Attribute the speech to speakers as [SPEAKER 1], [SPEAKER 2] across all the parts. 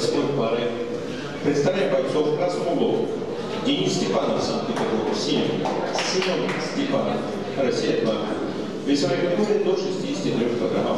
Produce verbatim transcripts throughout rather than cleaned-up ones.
[SPEAKER 1] восьмой пары. Представляем бойцов в красном углу. Денис Степанов, Санкт-Петербург, синим. Семен Степанов, Россия два. Весовая категория до шестидесяти трёх килограммов.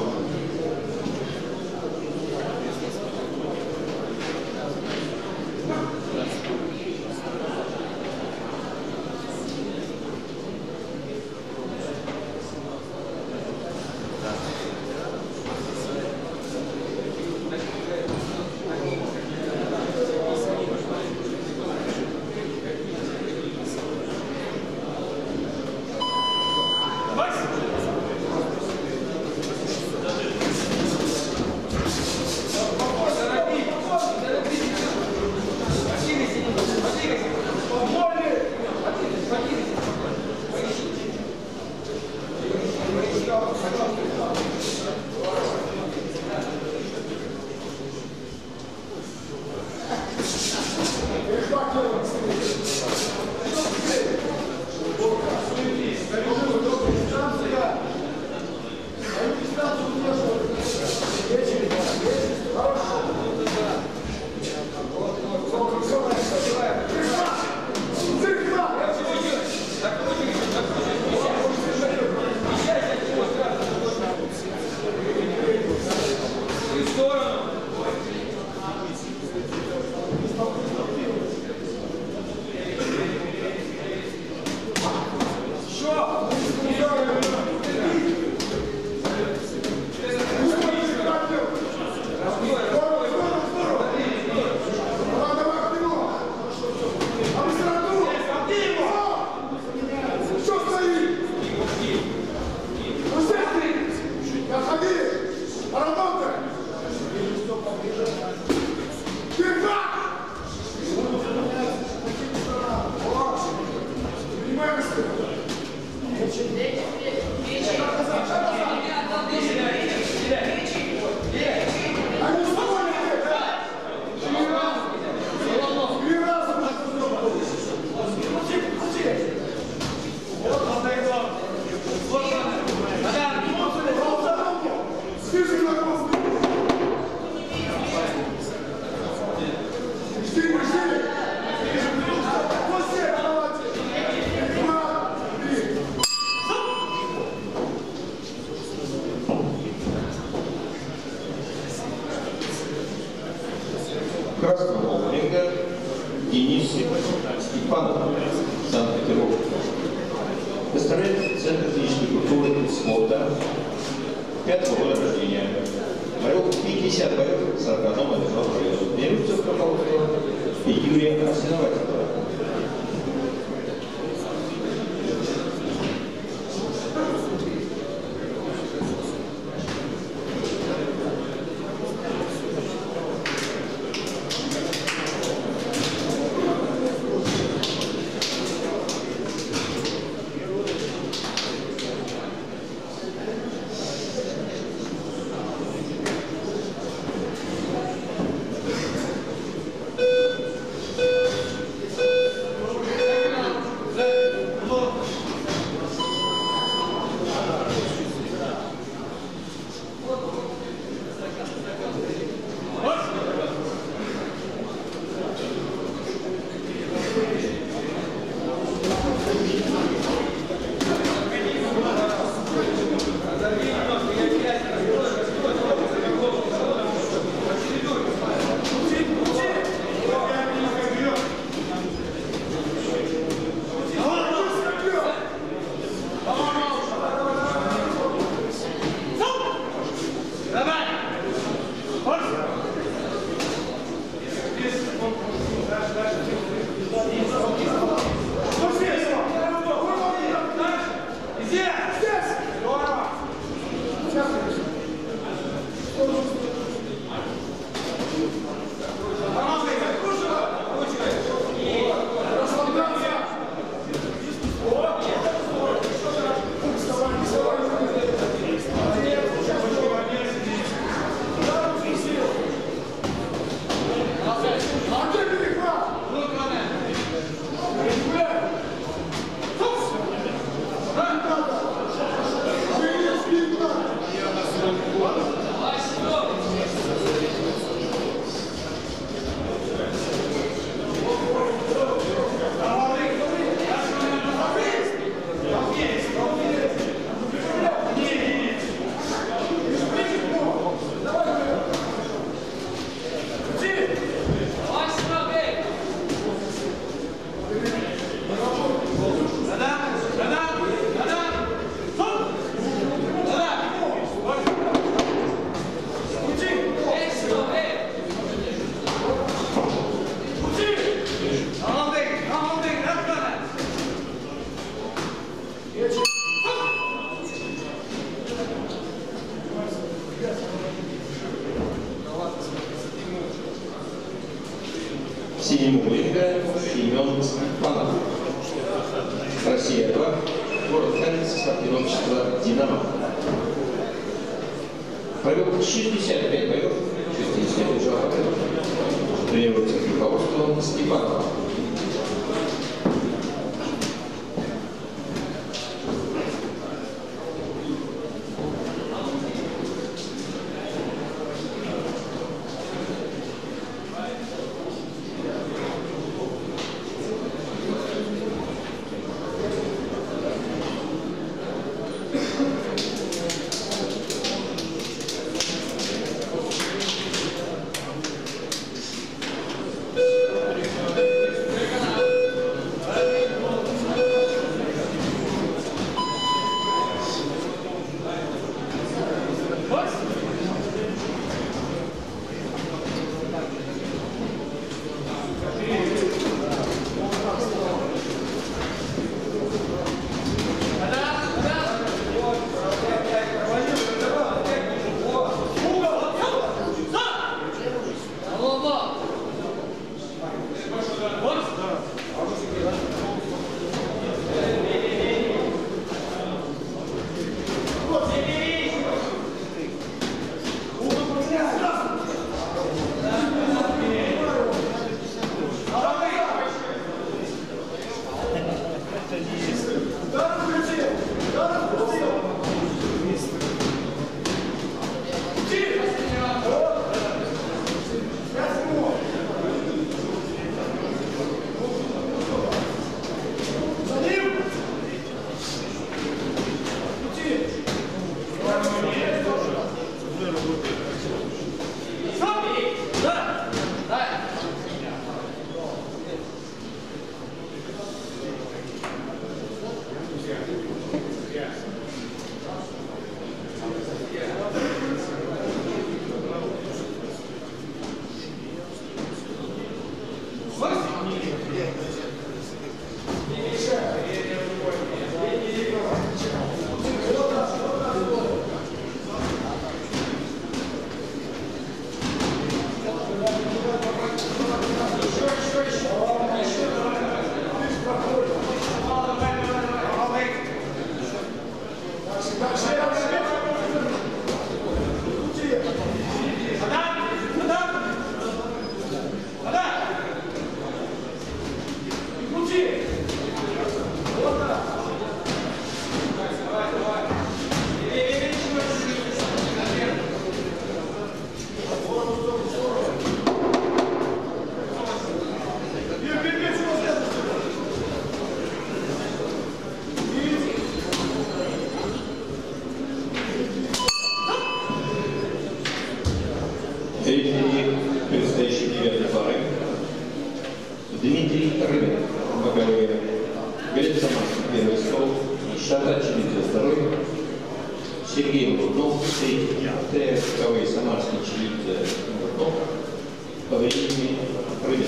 [SPEAKER 1] Красного ринга Денис Степанов, Санкт-Петербург. Представляет Центр физической культуры и спорта пятого года рождения. Провел пятьдесят боев в сорока одном отдельном районе. Инструкция руководства Юрия Арсеноватова. синему играет Семен Степанов. Россия два. Город Каменец, спортивное общество «Динамо». Провел шестьдесят пять боев, шестьдесят пять жал побед. Тренируется с руководством Степанова. Рефери предстоящей девятой пары Дмитрий Рыбин, боковые Глеб Самарский, первый стол, Шата Челидзе, второй, Сергей Бурнов, третий, боковые Самарский, Челидзе, Бурнов, по времени Рыбин.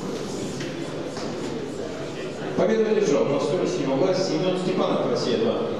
[SPEAKER 1] Победу одержал на скорости власть Семен Степанов, Россия два.